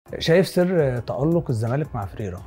شايف سر تألق الزمالك مع فريرة؟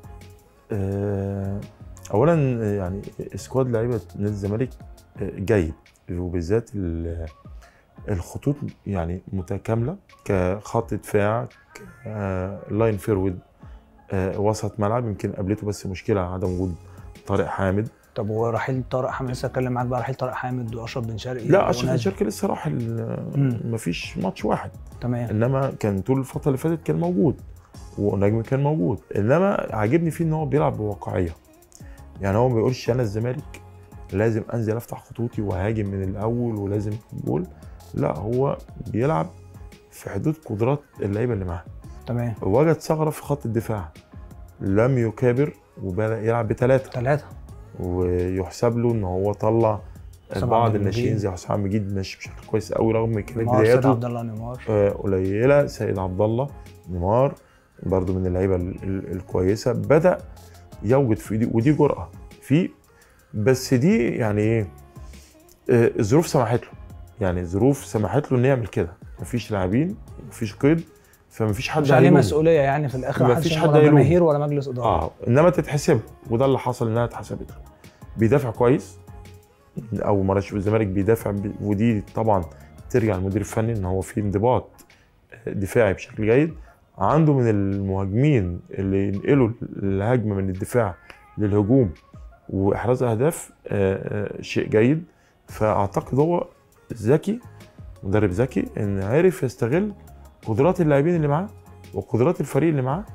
اولا يعني سكواد لعيبه نادي الزمالك جيد، وبالذات الخطوط يعني متكامله، كخط دفاع، لاين فيرود، وسط ملعب. يمكن قابلته بس مشكله عدم وجود طارق حامد. طب ورحيل طارق حامد، لسه اتكلم معاك بقى. رحيل طارق حامد واشرف بن شرقي لا، اشرف بن ونجم. شرقي لسه راح مفيش ماتش واحد. تمام. انما كان طول الفتره اللي فاتت كان موجود، ونجم كان موجود. انما عاجبني فيه ان هو بيلعب بواقعيه. يعني هو ما بيقولش انا الزمالك لازم انزل افتح خطوطي وهاجم من الاول ولازم جول. لا، هو بيلعب في حدود قدرات اللعيبه اللي معاه. تمام. وجد ثغره في خط الدفاع، لم يكابر وبدا يلعب ثلاثة. ويحسب له ان هو طلع بعض الناشئين زي حسام مجيد ماشي بشكل كويس قوي، رغم كانت بداياته سيد عبد الله، نيمار قليله. سيد عبد الله، نيمار برضو من اللعيبه الكويسه. بدا يوجد في دي، ودي جرأة فيه. بس دي يعني ايه، الظروف سمحت له. يعني الظروف سمحت له انه يعمل كده. مفيش لاعبين، مفيش قيد، فمفيش حد مش عليه مسؤوليه يعني في الاخر. مفيش حد ولا جماهير ولا مجلس اداره. انما تتحسب، وده اللي حصل انها اتحسبت له. بيدافع كويس، اول مره اشوف الزمالك بيدافع ودي طبعا ترجع للمدير الفني ان هو في انضباط دفاعي بشكل جيد. عنده من المهاجمين اللي ينقلوا الهجمه من الدفاع للهجوم واحراز اهداف، شيء جيد. فاعتقد هو ذكي، مدرب ذكي، ان عرف يستغل قدرات اللاعبين اللي معاه وقدرات الفريق اللي معاه،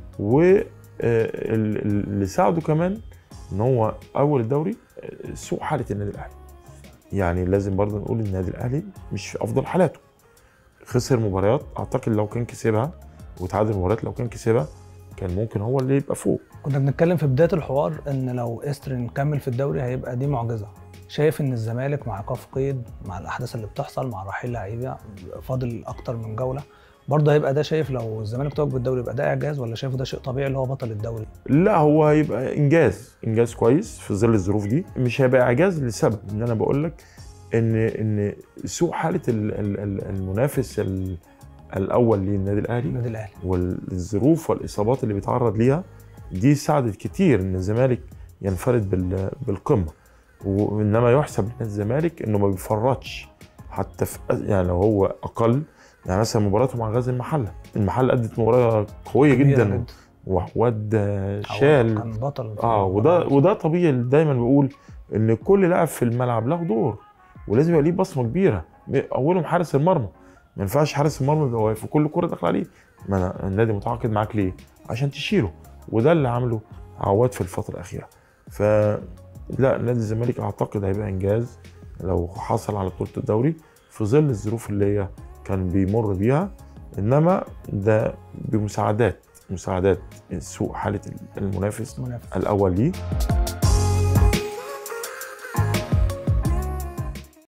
واللي ساعده كمان ان هو اول الدوري سوء حاله النادي الاهلي. يعني لازم برضه نقول ان النادي الاهلي مش في افضل حالاته. خسر مباريات، اعتقد لو كان كسبها، وتعادل مباريات لو كان كسبها كان ممكن هو اللي يبقى فوق. كنا بنتكلم في بدايه الحوار ان لو قدر نكمل في الدوري هيبقى دي معجزه. شايف ان الزمالك مع ايقاف قيد، مع الاحداث اللي بتحصل، مع رحيل لعيبه، فاضل اكتر من جوله، برضه هيبقى ده، شايف لو الزمالك توج بالدوري يبقى ده اعجاز، ولا شايفه ده شيء طبيعي اللي هو بطل الدوري؟ لا، هو هيبقى انجاز كويس في ظل الظروف دي. مش هيبقى اعجاز لسبب ان انا بقول لك ان سوء حاله المنافس الاول للنادي الاهلي والظروف والاصابات اللي بيتعرض ليها دي ساعدت كتير ان الزمالك ينفرد بالقمه. وانما يحسب لنادي الزمالك انه ما بيفرطش حتى في، يعني لو هو اقل. يعني مثلا مباراته مع غزل المحله ادت مباراه قويه جدا، وعواد شال كان بطل. وده طبيعي. دايما بقول ان كل لاعب في الملعب له دور ولازم يبقى ليه بصمه كبيره. اولهم حارس المرمى، ما ينفعش حارس المرمى يبقى واقف وكل كره داخله عليه. ما انا النادي متعاقد معاك ليه؟ عشان تشيله. وده اللي عمله عواد في الفتره الاخيره. لا، نادي الزمالك اعتقد هيبقى انجاز لو حصل على بطوله الدوري في ظل الظروف اللي هي كان بيمر بيها. انما ده بمساعدات سوء حاله المنافس الاول ليه.